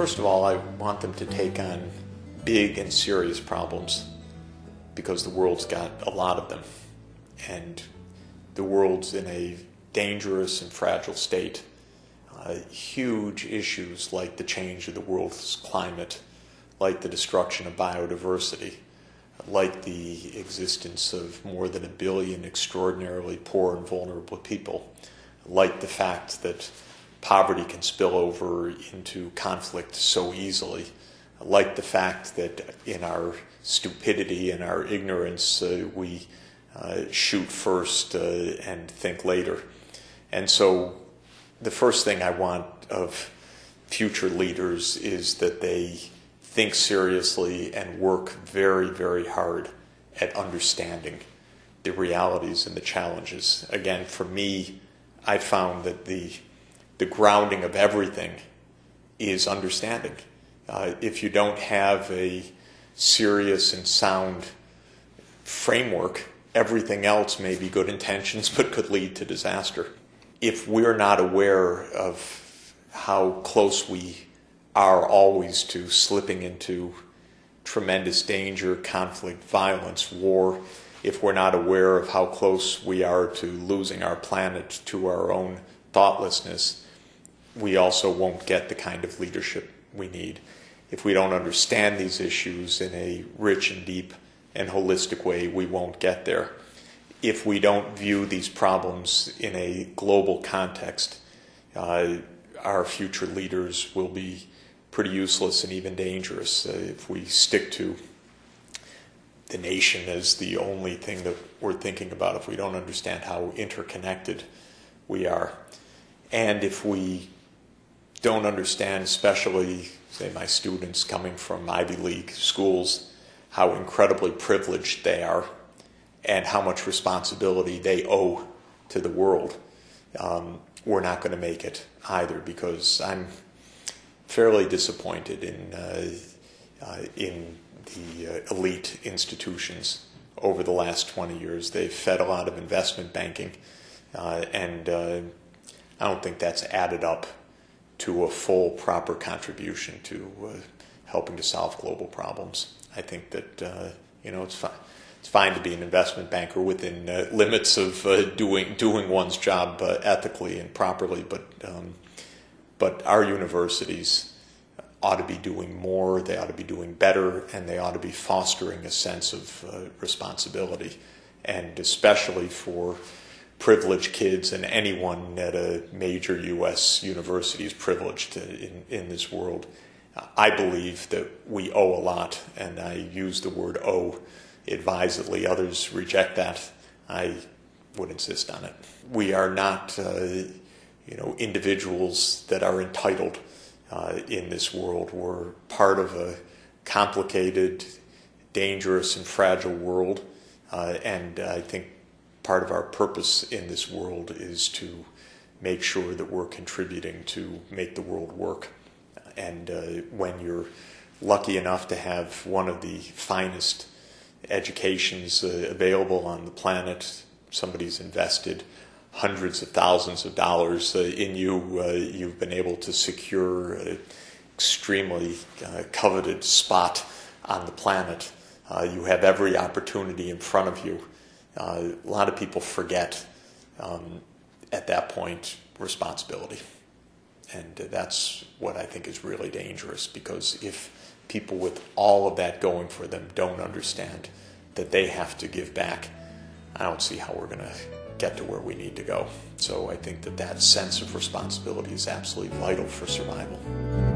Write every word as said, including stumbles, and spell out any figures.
First of all, I want them to take on big and serious problems because the world's got a lot of them. And the world's in a dangerous and fragile state. Uh, huge issues like the change of the world's climate, like the destruction of biodiversity, like the existence of more than a billion extraordinarily poor and vulnerable people, like the fact that poverty can spill over into conflict so easily, like the fact that in our stupidity and our ignorance uh, we uh, shoot first uh, and think later. And so the first thing I want of future leaders is that they think seriously and work very, very hard at understanding the realities and the challenges. Again, for me, I found that the the grounding of everything is understanding. Uh, if you don't have a serious and sound framework, everything else may be good intentions but could lead to disaster. If we're not aware of how close we are always to slipping into tremendous danger, conflict, violence, war, if we're not aware of how close we are to losing our planet to our own thoughtlessness, we also won't get the kind of leadership we need. If we don't understand these issues in a rich and deep and holistic way, we won't get there. If we don't view these problems in a global context, uh, our future leaders will be pretty useless and even dangerous. Uh, if we stick to the nation as the only thing that we're thinking about, if we don't understand how interconnected we are, and if we don't understand, especially, say, my students coming from Ivy League schools, how incredibly privileged they are and how much responsibility they owe to the world, um, we're not going to make it either, because I'm fairly disappointed in uh, uh, in the uh, elite institutions over the last twenty years. They've fed a lot of investment banking, uh, and uh, I don't think that's added up to a full, proper contribution to uh, helping to solve global problems. I think that uh, you know it's fine. It's fine to be an investment banker within uh, limits of uh, doing doing one's job uh, ethically and properly, but um, but our universities ought to be doing more. They ought to be doing better, and they ought to be fostering a sense of uh, responsibility, and especially for privileged kids, and anyone at a major U S university is privileged in, in this world. I believe that we owe a lot, and I use the word owe advisedly. Others reject that. I would insist on it. We are not uh, you know, individuals that are entitled uh, in this world. We're part of a complicated, dangerous, and fragile world, uh, and I think part of our purpose in this world is to make sure that we're contributing to make the world work. And uh, when you're lucky enough to have one of the finest educations uh, available on the planet, somebody's invested hundreds of thousands of dollars uh, in you, uh, you've been able to secure an extremely uh, coveted spot on the planet. Uh, you have every opportunity in front of you. Uh, a lot of people forget um, at that point responsibility. And that's what I think is really dangerous, because if people with all of that going for them don't understand that they have to give back, I don't see how we're going to get to where we need to go. So I think that that sense of responsibility is absolutely vital for survival.